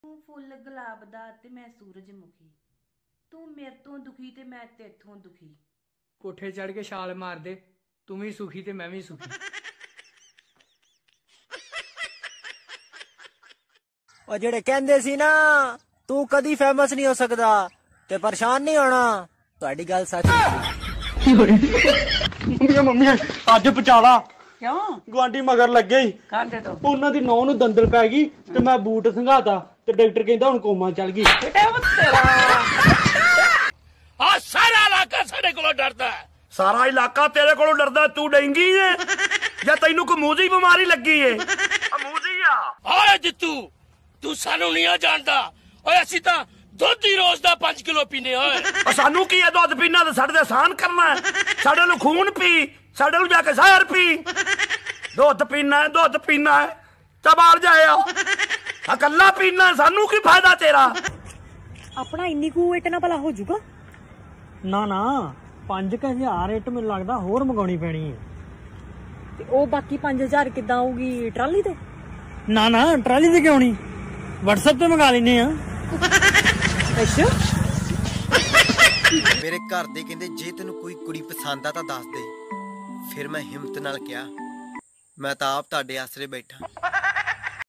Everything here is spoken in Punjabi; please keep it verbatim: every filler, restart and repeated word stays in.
ਤੂੰ ਫੁੱਲ ਗੁਲਾਬ ਦਾ ਤੇ ਮੈਂ ਸੂਰਜਮੁਖੀ, ਤੂੰ ਮੇਰੇ ਤੋਂ ਦੁਖੀ ਤੇ ਮੈਂ ਤੇਥੋਂ ਦੁਖੀ। ਕੋਠੇ ਚੜ ਕੇ ਛਾਲ ਮਾਰ ਦੇ, ਤੂੰ ਵੀ ਸੁਖੀ ਤੇ ਮੈਂ ਵੀ ਸੁਖੀ। ਉਹ ਜਿਹੜੇ ਕਹਿੰਦੇ ਸੀ ਨਾ ਤੂੰ ਕਦੀ ਫੇਮਸ ਨਹੀਂ ਹੋ ਸਕਦਾ ਤੇ ਪਰੇਸ਼ਾਨ ਨਹੀਂ ਹੋਣਾ, ਤੁਹਾਡੀ ਗੱਲ ਸੱਚ ਹੈ। ਮੰਮੀ ਅੱਜ ਪਚਾਲਾ क्यों ਗਵਾਂਢੀ ਮਗਰ ਲੱਗੇ ਹੀ कांदे तो ਉਹਨਾਂ ਦੀ ਨੌਂ ਨੂੰ ਦੰਦਲ ਪੈ ਗਈ ਤੇ ਮੈਂ ਬੂਟ ਸੰਘਾਤਾ ਤੇ ਡਾਕਟਰ ਕਹਿੰਦਾ ਹੁਣ ਕੋਮਾ ਚੱਲ ਗਈ। बेटा वो तेरा ਆ ਸਾਰਾ ਇਲਾਕਾ ਸਾਡੇ ਕੋਲੋਂ ਡਰਦਾ ਹੈ। ਸਾਰਾ ਇਲਾਕਾ ਤੇਰੇ ਕੋਲੋਂ ਡਰਦਾ, ਤੂੰ ਡੈਂਗੀ ਏ ਜਾਂ ਤੈਨੂੰ ਕੋਈ ਮੂੰਹ ਦੀ ਬਿਮਾਰੀ ਲੱਗੀ ਏ? ਆ ਮੂੰਹ ਦੀ ਆ। ਓਏ ਜਿੱਤੂ ਤੂੰ ਸਾਨੂੰ ਨਹੀਂ ਜਾਣਦਾ, ਓਏ ਅਸੀਂ ਤਾਂ ਦੁੱਧ ਹੀ ਰੋਜ਼ ਦਾ ਪੰਜ ਕਿਲੋ ਪੀਨੇ ਓਏ। ਆ ਸਾਨੂੰ ਕੀ ਹੈ ਦੁੱਧ ਪੀਣਾ ਤੇ ਸਾਡੇ ਤੇ ਆਸਾਨ ਕਰਨਾ ਹੈ? ਸਾਡੇ ਨੂੰ ਖੂਨ ਪੀ, ਸਾਡੇ ਨੂੰ ਜਾ ਕੇ ਜ਼ਹਿਰ ਪੀ। ਦੁੱਧ ਪੀਣਾ ਦੁੱਧ ਪੀਣਾ ਚਬਾਲ ਜਾਇਆ ਇਕੱਲਾ ਪੀਣਾ, ਸਾਨੂੰ ਕੀ ਫਾਇਦਾ ਤੇਰਾ? ਆਪਣਾ ਇੰਨੀ ਕੁ ਇੱਟ ਨਾ ਭਲਾ ਹੋ ਜਾਊਗਾ? ਨਾ ਨਾ ਪੰਜ ਕੁ ਹਜ਼ਾਰ ਇੱਟ ਮੈਨੂੰ ਲੱਗਦਾ ਹੋਰ ਮੰਗਾਉਣੀ ਪੈਣੀ ਹੈ। ਤੇ ਉਹ ਬਾਕੀ ਪੰਜ ਹਜ਼ਾਰ ਕਿੱਦਾਂ ਆਊਗੀ ਟਰਾਲੀ ਤੇ? ਨਾ ਨਾ ਟਰਾਲੀ ਤੇ ਕਿਉਂ ਨਹੀਂ, WhatsApp ਤੇ ਮੰਗਾ ਲੈਨੇ ਆ। ਅੱਛਾ ਮੇਰੇ ਘਰ ਦੇ ਕਹਿੰਦੇ ਜੇ ਤੈਨੂੰ ਕੋਈ ਕੁੜੀ ਪਸੰਦ ਆ ਤਾਂ ਦੱਸ ਦੇ। ਫਿਰ ਮੈਂ ਹਿੰਮਤ ਨਾਲ ਕਿਹਾ ਮੈਂ ਤਾਂ ਆਪ ਤੁਹਾਡੇ ਆਸਰੇ ਬੈਠਾ।